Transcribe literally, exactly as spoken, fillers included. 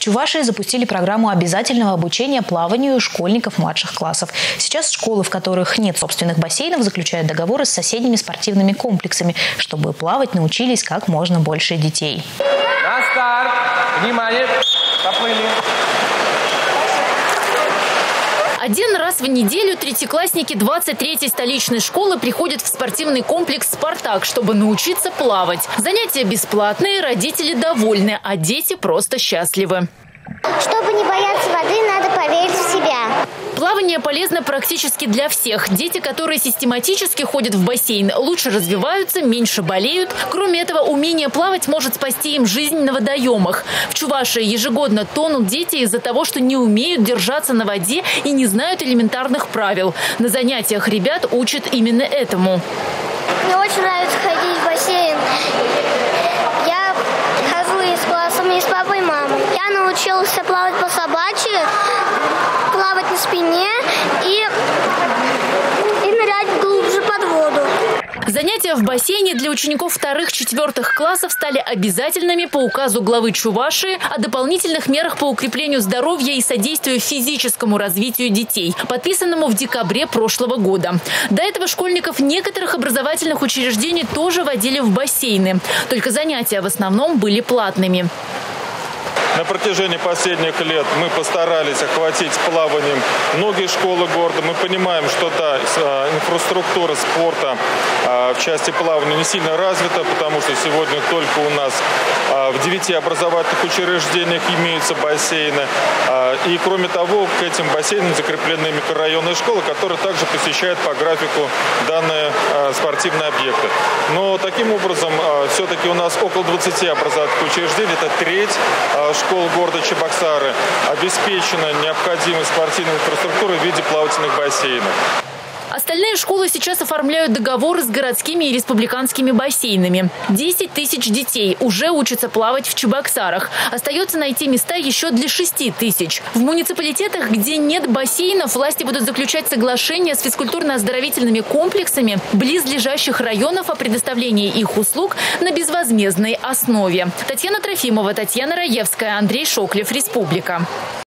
Чувашии запустили программу обязательного обучения плаванию школьников младших классов. Сейчас школы, в которых нет собственных бассейнов, заключают договоры с соседними спортивными комплексами, чтобы плавать научились как можно больше детей. На старт! Внимание! Поплыли! Один раз в неделю третьеклассники двадцать третьей столичной школы приходят в спортивный комплекс «Спартак», чтобы научиться плавать. Занятия бесплатные, родители довольны, а дети просто счастливы. Чтобы не бояться воды, надо поверить в себя. Плавание полезно практически для всех. Дети, которые систематически ходят в бассейн, лучше развиваются, меньше болеют. Кроме этого, умение плавать может спасти им жизнь на водоемах. В Чувашии ежегодно тонут дети из-за того, что не умеют держаться на воде и не знают элементарных правил. На занятиях ребят учат именно этому. Мне очень нравится ходить в бассейн. Я хожу и с классом, и с папой, и мамой. Я научился плавать по собачьи, плавать на спине и, и нырять глубже под воду. Занятия в бассейне для учеников вторых-четвертых классов стали обязательными по указу главы Чувашии о дополнительных мерах по укреплению здоровья и содействию физическому развитию детей, подписанному в декабре прошлого года. До этого школьников некоторых образовательных учреждений тоже водили в бассейны. Только занятия в основном были платными. На протяжении последних лет мы постарались охватить плаванием многие школы города. Мы понимаем, что да, инфраструктура спорта в части плавания не сильно развита, потому что сегодня только у нас в девяти образовательных учреждениях имеются бассейны. И кроме того, к этим бассейнам закреплены микрорайонные школы, которые также посещают по графику данные спортивные объекты. Но таким образом, все-таки у нас около двадцати образовательных учреждений, это треть школ города Чебоксары, обеспечена необходимой спортивной инфраструктурой в виде плавательных бассейнов. Остальные школы сейчас оформляют договоры с городскими и республиканскими бассейнами. десять тысяч детей уже учатся плавать в Чебоксарах. Остается найти места еще для шести тысяч. В муниципалитетах, где нет бассейнов, власти будут заключать соглашения с физкультурно-оздоровительными комплексами близлежащих районов о предоставлении их услуг на безвозмездной основе. Татьяна Трофимова, Татьяна Раевская, Андрей Шоклев, Республика.